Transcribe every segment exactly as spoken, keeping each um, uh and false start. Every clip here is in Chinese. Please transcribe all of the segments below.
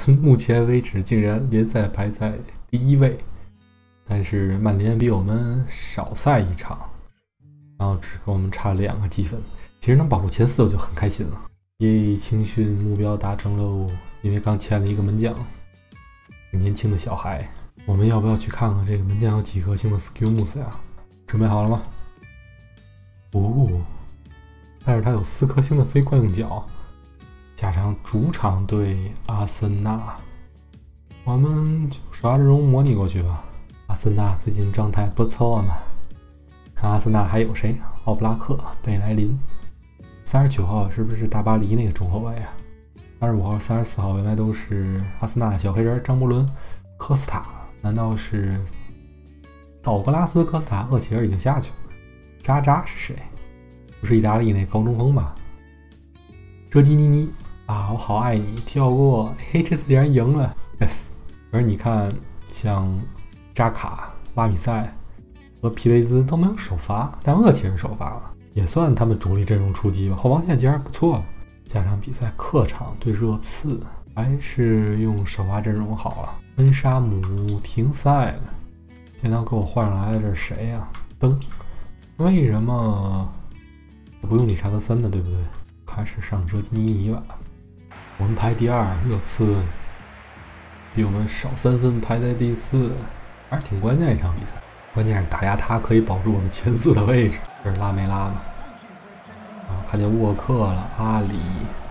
目前为止竟然联赛排在第一位，但是曼联比我们少赛一场，然后只跟我们差两个积分。其实能保住前四我就很开心了。耶，青训目标达成喽！因为刚签了一个门将，年轻的小孩。我们要不要去看看这个门将有几颗星的 skill moves 呀？准备好了吗？哦，但是他有四颗星的非惯用脚。下场主场对阿森纳，我们就刷阵容模拟过去吧。阿森纳最近状态不错嘛。看阿森纳还有谁？奥布拉克、贝莱林。三十九号是不是大巴黎那个中后卫啊？二十五号、三十四号原来都是阿森纳的小黑人张伯伦、科斯塔。难道是道格拉斯·科斯塔？厄齐尔已经下去了。渣渣是谁？不是意大利那高中锋吧？哲基尼尼啊，我好爱你，跳过。嘿，这次竟然赢了 ，yes。而你看，像扎卡、拉比塞和皮雷兹都没有首发，但厄齐尔首发了，也算他们主力阵容出击吧。后防线竟然不错。下场比赛客场对热刺，还是用首发阵容好啊。恩沙姆停赛了，现在给我换上来的这是谁呀、啊？登，为什么不用理查德森呢？对不对？开始上哲基尼尼吧。我们排第二，热刺比我们少三分，排在第四，还是挺关键一场比赛。关键是打压他可以保住我们前四的位置。这是拉梅拉嘛？啊，看见沃克了，阿里，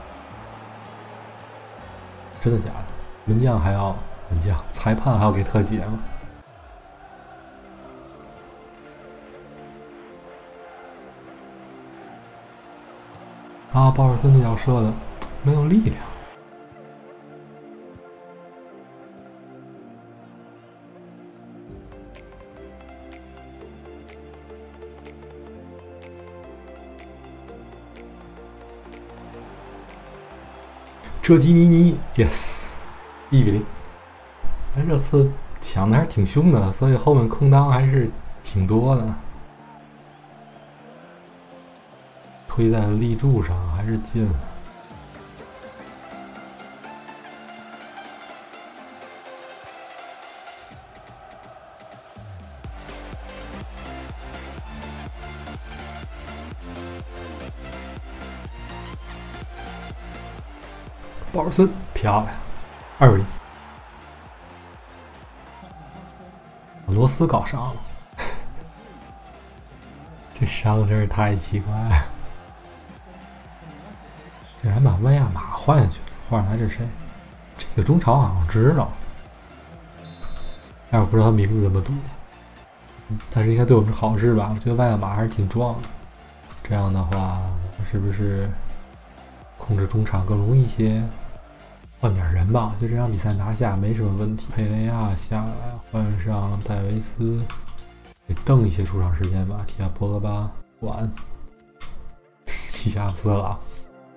真的假的？门将还要门将，裁判还要给特写吗？啊，鲍尔森这脚射的没有力量。哲基尼尼 ，yes， 一比零。热刺抢的还是挺凶的，所以后面空当还是挺多的。推在了立柱上，还是进了。鲍尔森漂亮，二比零。罗斯搞伤了，这伤真是太奇怪了。竟然把万亚马换下去了，换上来这是谁？这个中场好像知道，但我不知道他名字怎么读。但是应该对我们是好事吧？我觉得万亚马还是挺壮的，这样的话是不是控制中场更容易一些？换点人吧，就这场比赛拿下没什么问题。佩雷亚下来，换上戴维斯，得蹬一些出场时间吧。提下博格巴，管提下斯特朗。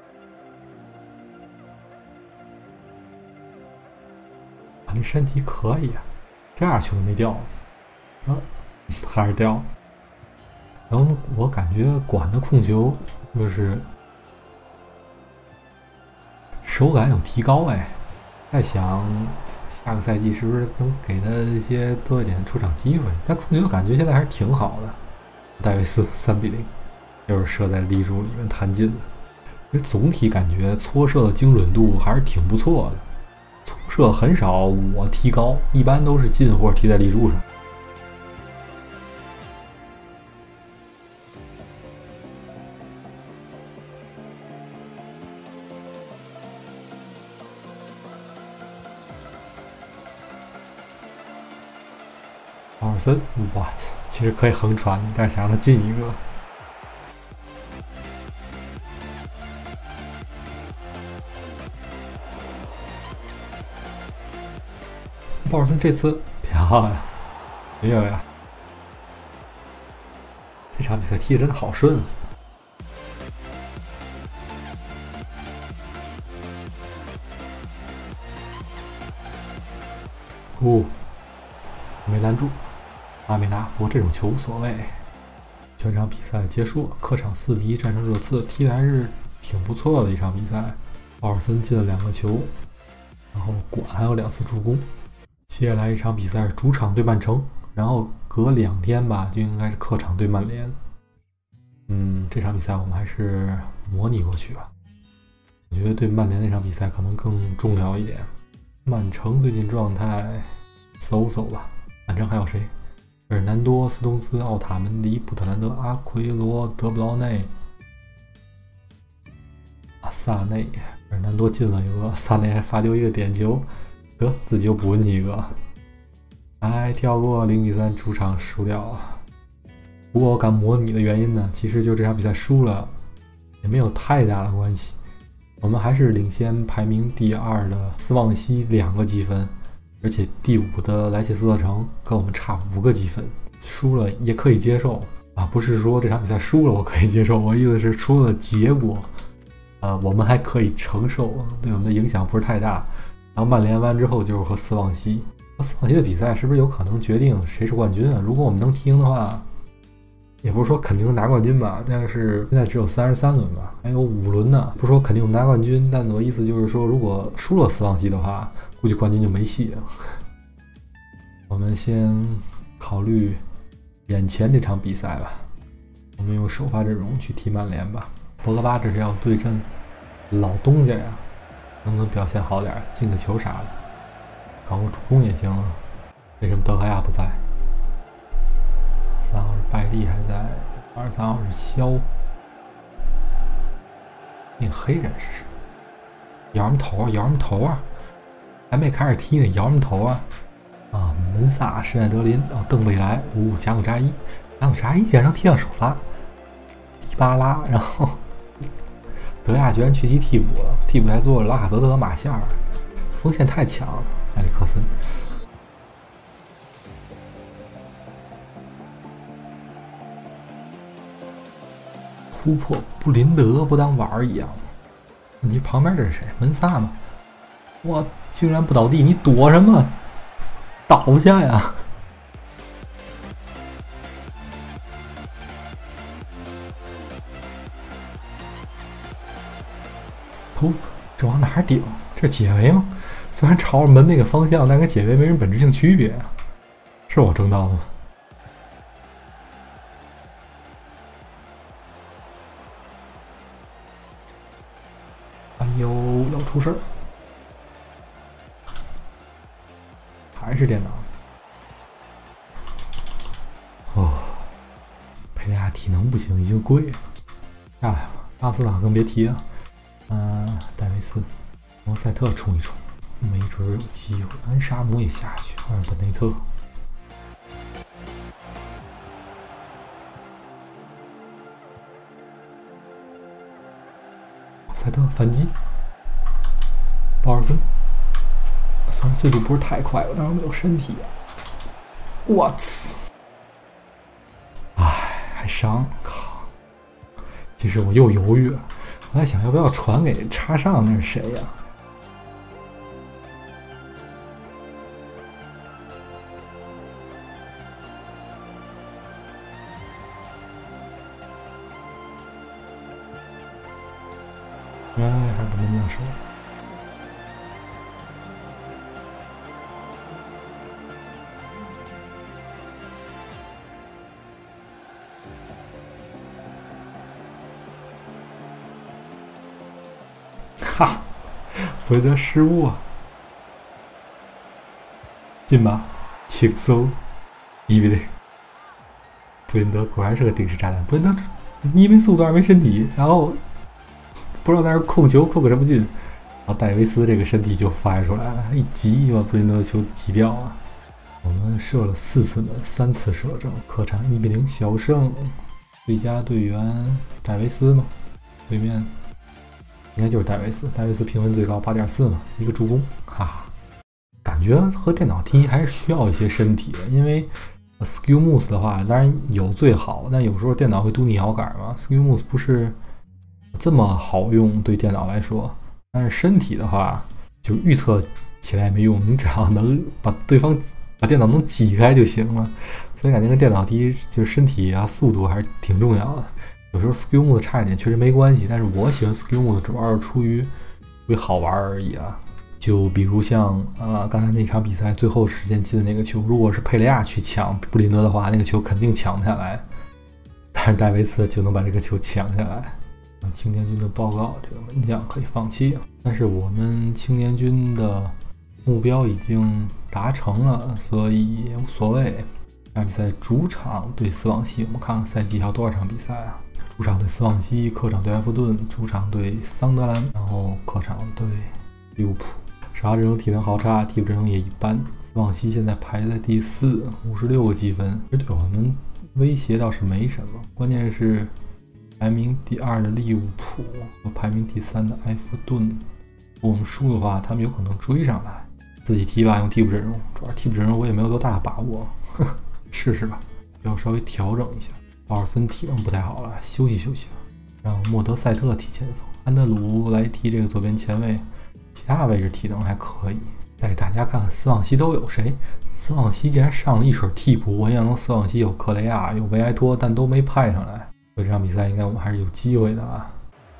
啊，这身体可以啊，这样球都没掉，啊，还是掉了。然后我感觉管的控球就是手感有提高哎，在想下个赛季是不是能给他一些多一点出场机会？他控球感觉现在还是挺好的。戴维斯三比零，又是射在立柱里面弹进的。因为总体感觉搓射的精准度还是挺不错的，搓射很少我提高，一般都是进或者踢在立柱上。鲍尔森 ，what？ 其实可以横传，但是想让他进一个。鲍尔森这次漂亮，没有呀？这场比赛踢的真的好顺啊！哦，没拦住。阿梅拉，不过这种球无所谓。全场比赛结束了，客场四比一战胜热刺，踢的还是挺不错的一场比赛。鲍尔森进了两个球， 然后管还有两次助攻。接下来一场比赛是主场对曼城，然后隔两天吧就应该是客场对曼联。嗯，这场比赛我们还是模拟过去吧。我觉得对曼联那场比赛可能更重要一点。曼城最近状态搜搜吧。曼城还有谁？费尔南多、斯通斯、奥塔门迪、布特兰德、阿奎罗、德布劳内、阿萨内。费尔南多进了一个，萨内还罚丢一个点球，得自己又补进去一个。哎，跳过零比三主场输掉了。不过我敢模拟的原因呢，其实就这场比赛输了也没有太大的关系。我们还是领先排名第二的斯旺西两个积分，而且第五的莱切斯特城跟我们差五个积分，输了也可以接受啊，不是说这场比赛输了我可以接受，我意思是输了结果，呃，我们还可以承受，对我们的影响不是太大。然后曼联完之后就是和斯旺西，和斯旺西的比赛是不是有可能决定谁是冠军啊？如果我们能踢赢的话，也不是说肯定能拿冠军吧，但是现在只有三十三轮吧，还有五轮呢。不是说肯定能拿冠军，但我意思就是说，如果输了斯旺西的话，估计冠军就没戏了。我们先考虑眼前这场比赛吧，我们用首发阵容去踢曼联吧。博格巴这是要对阵老东家呀，能不能表现好点，进个球啥的，搞个助攻也行啊。为什么德赫亚不在？三号是拜利还在，二十三号是肖。那个黑人是谁？摇什么头啊？摇什么头啊？还没开始踢呢，摇什么头啊？啊，门萨、施耐德林、哦，邓贝莱、呜、贾努扎伊，贾努扎伊竟然能踢上首发，迪巴拉，然后德亚居然去踢替补了，替补来做拉卡泽特和马夏尔，锋线太强了，埃里克森。突破布林德不当玩儿一样，你旁边这是谁？门萨吗？我竟然不倒地，你躲什么？倒下呀！头这往哪儿顶？这解围吗？虽然朝着门那个方向，但跟解围没什么本质性区别啊。是我争到的吗？哎呦，要出事儿！还是电脑。哦，佩雷亚体能不行，已经跪了。下来吧，阿斯塔更别提了。嗯、呃，戴维斯、摩塞特冲一冲，没准有机会。安沙姆也下去，阿尔本内特。摩塞特反击，鲍尔森。虽然速度不是太快，但是我没有身体。我操！哎，还伤，靠！其实我又犹豫了，我在想要不要传给插上，那是谁呀？哎，还是不能这样说。哈，不会得失误啊！进吧，轻松，一比零。布林德果然是个定时炸弹。布林德一没速度，二没身体，然后不知道在那控球控个什么劲，然后戴维斯这个身体就发出来了，一击就把布林德的球击掉了。我们射了四次门，三次射正，客场一比零小胜。最佳队员戴维斯嘛，对面。应该就是戴维斯，戴维斯评分最高八点四嘛，一个助攻，哈哈。感觉和电脑踢还是需要一些身体的，因为 Skill Moves 的话，当然有最好，但有时候电脑会读你摇杆嘛 ，Skill Moves 不是这么好用，对电脑来说。但是身体的话，就预测起来也没用，你只要能把对方把电脑能挤开就行了。所以感觉跟电脑踢就是身体啊、速度还是挺重要的。有时候 Skill Mode 差一点确实没关系，但是我喜欢 Skill Mode 主要是出于为好玩而已啊。 就比如像呃刚才那场比赛最后时间进的那个球，如果是佩雷亚去抢布林德的话，那个球肯定抢不下来，但是戴维斯就能把这个球抢下来。青年军的报告，这个门将可以放弃了，但是我们青年军的目标已经达成了，所以也无所谓。这场比赛主场对斯旺西，我们看看赛季还有多少场比赛啊？主场对斯旺西，客场对埃弗顿，主场对桑德兰，然后客场对利物浦。沙阵容体能好差，替补阵容也一般。斯旺西现在排在第四，五十六个积分，这对我们威胁倒是没什么，关键是排名第二的利物浦和排名第三的埃弗顿，如果我们输的话，他们有可能追上来。自己踢吧，用替补阵容，主要替补阵容我也没有多大的把握，呵呵试试吧，要稍微调整一下。奥尔森体能不太好了，休息休息吧。让莫德塞特踢前锋，安德鲁来踢这个左边前卫，其他位置体能还可以。带给大家看看斯旺西都有谁。斯旺西竟然上了一水替补，我印象中斯旺西有克雷亚，有维埃托，但都没派上来。所以这场比赛应该我们还是有机会的啊。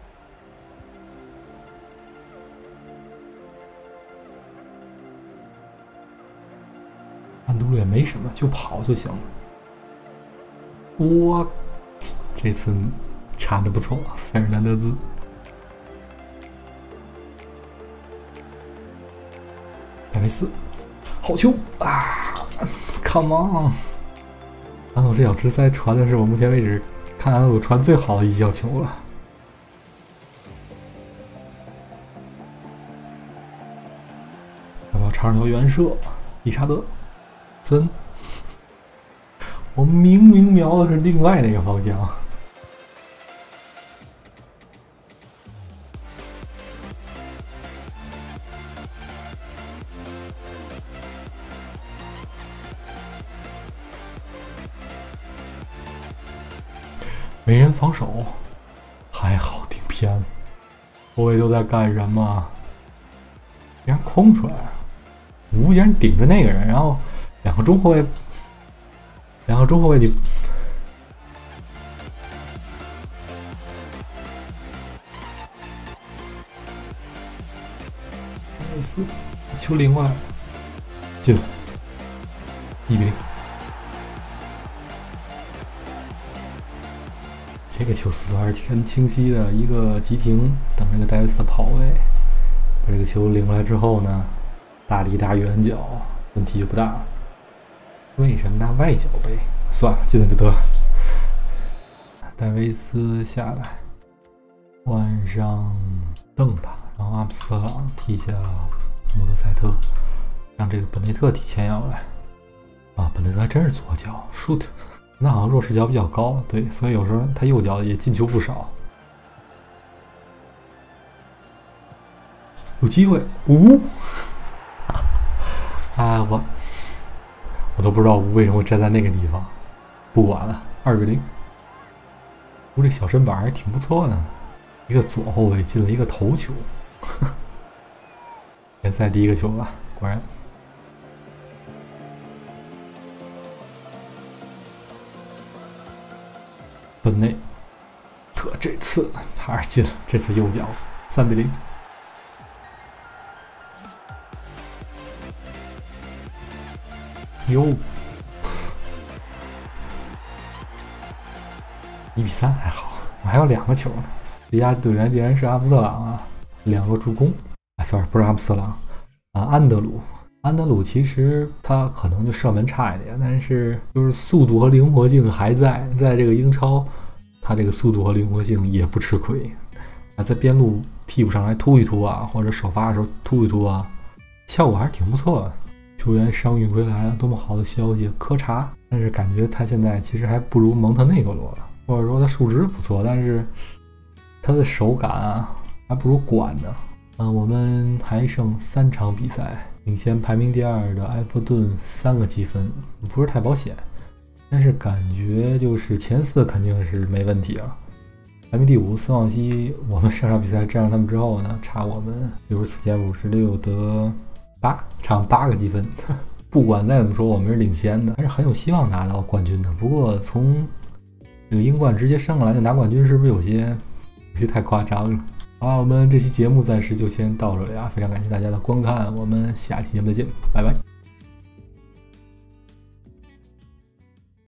安德鲁也没什么，就跑就行了。我这次铲的不错，费尔南德兹。戴维斯，好球啊 ！Come on！ 安德鲁这脚直塞传的是我目前为止看安德鲁传最好的一脚球了。要不要尝试条远射？理查德，森，我明明瞄的是另外那个方向。没人防守，还好顶偏了。后卫都在干什么？竟然空出来了，吴竟然顶着那个人，然后两个中后卫，两个中后卫你，莱斯球领过来，进了，一比零。这个球思路还是挺清晰的，一个急停，等这个戴维斯的跑位，把这个球领过来之后呢，大力大远角，问题就不大。为什么拿外脚背？算了，进了就得了。戴维斯下来，换上邓吧，然后阿姆斯特朗踢下莫德塞特，让这个本内特踢前腰来。啊，本内特还真是左脚 ，shoot。那好像弱势脚比较高，对，所以有时候他右脚也进球不少。有机会，吴、啊，我我都不知道吴为什么会站在那个地方。不管了，二比零。吴这小身板还挺不错的，一个左后卫进了一个头球，联赛第一个球吧，果然。本内特这次还是进了，这次右脚，三比零。哟，一比三还好，我还有两个球呢。最佳队员竟然是阿姆斯特朗啊，两个助攻。啊 ，sorry， 不是阿姆斯特朗啊，安德鲁。安德鲁其实他可能就射门差一点，但是就是速度和灵活性还在，在这个英超，他这个速度和灵活性也不吃亏。啊，在边路替补上来突一突啊，或者首发的时候突一突啊，效果还是挺不错的。球员伤愈归来了，多么好的消息！科查，但是感觉他现在其实还不如蒙特内格罗了，或者说他数值不错，但是他的手感啊还不如管呢。啊，我们还剩三场比赛，领先排名第二的埃弗顿三个积分，不是太保险，但是感觉就是前四肯定是没问题了。排名第五斯旺西，我们上场比赛战胜他们之后呢，差我们六十四减五十六得八，差八个积分。不管再怎么说，我们是领先的，还是很有希望拿到冠军的。不过从这个英冠直接升上来就拿冠军，是不是有些有些太夸张了？ 好啊，我们这期节目暂时就先到这里啊，非常感谢大家的观看，我们下期节目再见，拜拜。